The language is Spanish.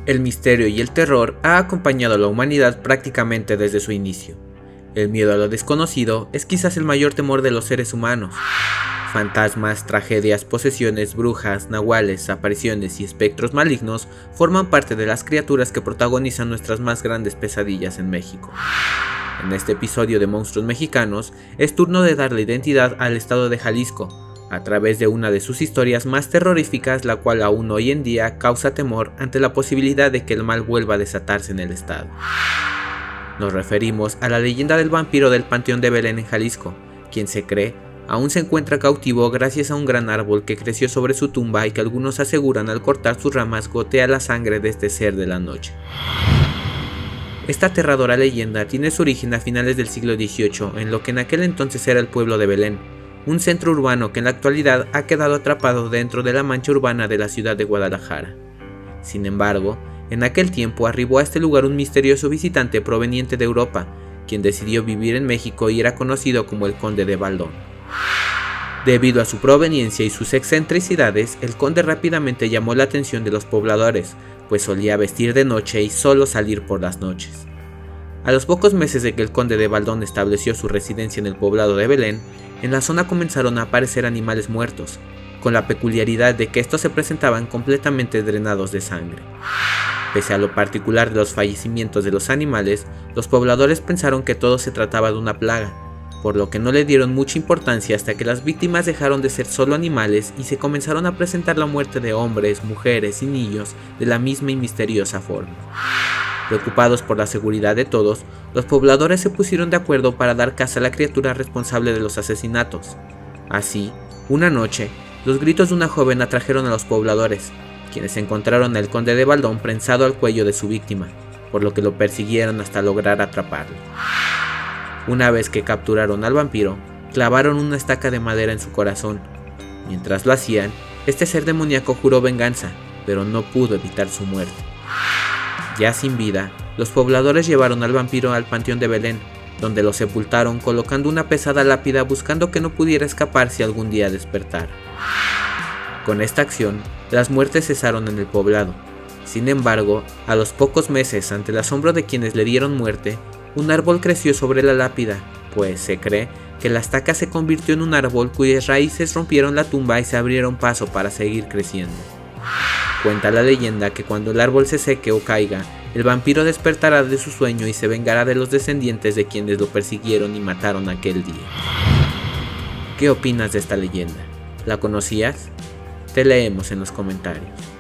El misterio y el terror ha acompañado a la humanidad prácticamente desde su inicio. El miedo a lo desconocido es quizás el mayor temor de los seres humanos. Fantasmas, tragedias, posesiones, brujas, nahuales, apariciones y espectros malignos forman parte de las criaturas que protagonizan nuestras más grandes pesadillas en México. En este episodio de Monstruos Mexicanos, es turno de darle identidad al estado de Jalisco, a través de una de sus historias más terroríficas, la cual aún hoy en día causa temor ante la posibilidad de que el mal vuelva a desatarse en el estado. Nos referimos a la leyenda del vampiro del Panteón de Belén en Jalisco, quien se cree aún se encuentra cautivo gracias a un gran árbol que creció sobre su tumba y que algunos aseguran al cortar sus ramas gotea la sangre de este ser de la noche. Esta aterradora leyenda tiene su origen a finales del siglo XVIII en lo que en aquel entonces era el pueblo de Belén, un centro urbano que en la actualidad ha quedado atrapado dentro de la mancha urbana de la ciudad de Guadalajara. Sin embargo, en aquel tiempo arribó a este lugar un misterioso visitante proveniente de Europa, quien decidió vivir en México y era conocido como el Conde de Baldón. Debido a su proveniencia y sus excentricidades, el conde rápidamente llamó la atención de los pobladores, pues solía vestir de noche y solo salir por las noches. A los pocos meses de que el conde de Baldón estableció su residencia en el poblado de Belén, en la zona comenzaron a aparecer animales muertos, con la peculiaridad de que estos se presentaban completamente drenados de sangre. Pese a lo particular de los fallecimientos de los animales, los pobladores pensaron que todo se trataba de una plaga, por lo que no le dieron mucha importancia hasta que las víctimas dejaron de ser solo animales y se comenzaron a presentar la muerte de hombres, mujeres y niños de la misma y misteriosa forma. Preocupados por la seguridad de todos, los pobladores se pusieron de acuerdo para dar caza a la criatura responsable de los asesinatos. Así, una noche, los gritos de una joven atrajeron a los pobladores, quienes encontraron al conde de Baldón prensado al cuello de su víctima, por lo que lo persiguieron hasta lograr atraparlo. Una vez que capturaron al vampiro, clavaron una estaca de madera en su corazón. Mientras lo hacían, este ser demoníaco juró venganza, pero no pudo evitar su muerte. Ya sin vida, los pobladores llevaron al vampiro al Panteón de Belén, donde lo sepultaron colocando una pesada lápida buscando que no pudiera escapar si algún día despertara. Con esta acción, las muertes cesaron en el poblado. Sin embargo, a los pocos meses, ante el asombro de quienes le dieron muerte, un árbol creció sobre la lápida, pues se cree que la estaca se convirtió en un árbol cuyas raíces rompieron la tumba y se abrieron paso para seguir creciendo. Cuenta la leyenda que cuando el árbol se seque o caiga, el vampiro despertará de su sueño y se vengará de los descendientes de quienes lo persiguieron y mataron aquel día. ¿Qué opinas de esta leyenda? ¿La conocías? Te leemos en los comentarios.